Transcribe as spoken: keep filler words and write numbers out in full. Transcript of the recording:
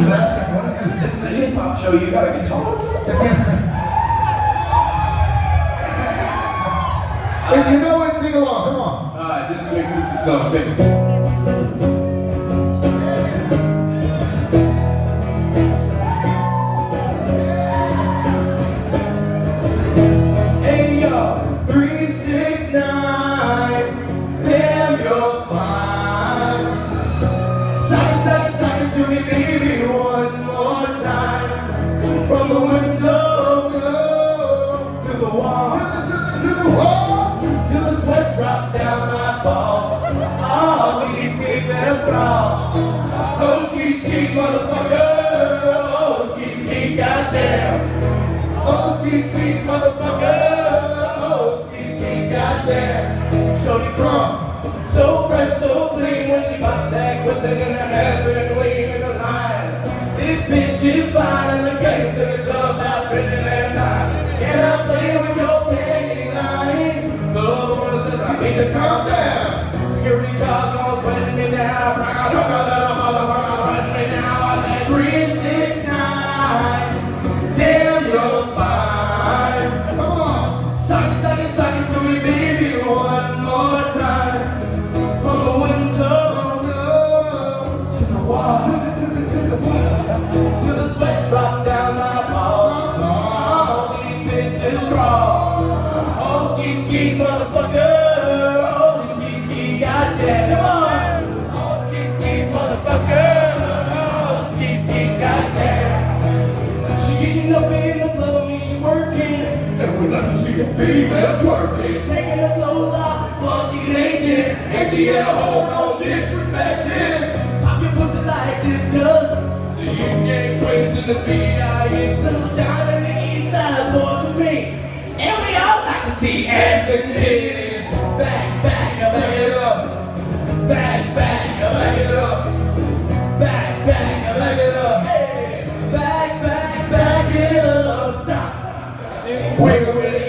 It's a hip hop show. You got a guitar? If you know it, sing along. Come on. Alright, this is an acoustic song. Take it. Oh, skeet, skeet, motherfucker. Oh, skeet, skeet, goddamn. Oh, skeet, skeet, motherfucker. Oh, skeet, skeet, goddamn. Shorty crumb, so fresh, so clean. When she got that within in her ass and lean in the line. This bitch is fine and I came to the club out pretty damn time. Can I play with your panty line? The other one says I need to calm down. Security guards all sweating me down. I got a little motherfucker running me down. I said three six nine. Damn, you're fine. Come on. Suck it, suck it, suck it to me, baby, one more time. From the window to the wall. To the, to the, to the wall. Till the sweat drops down my balls. All these bitches crawl. Oh, skeet, skeet, motherfucker. Goddamn, come on! Oh, skeet, skeet, motherfucker! Oh, skeet, skeet, goddamn! She getting up in the club, I mean she working, and we like to see a female twerking. Taking her clothes off, funky naked, and she had a hold on disrespecting. Pop your pussy like this, cuz the Union twins in the B I H, little town in the east side, boys with me, and we all like to see ass and titties. Back, back, back it up. Back, back, back it up. Back, back, back it up. Hey, back, back, back it up. Stop. Wiggle with it.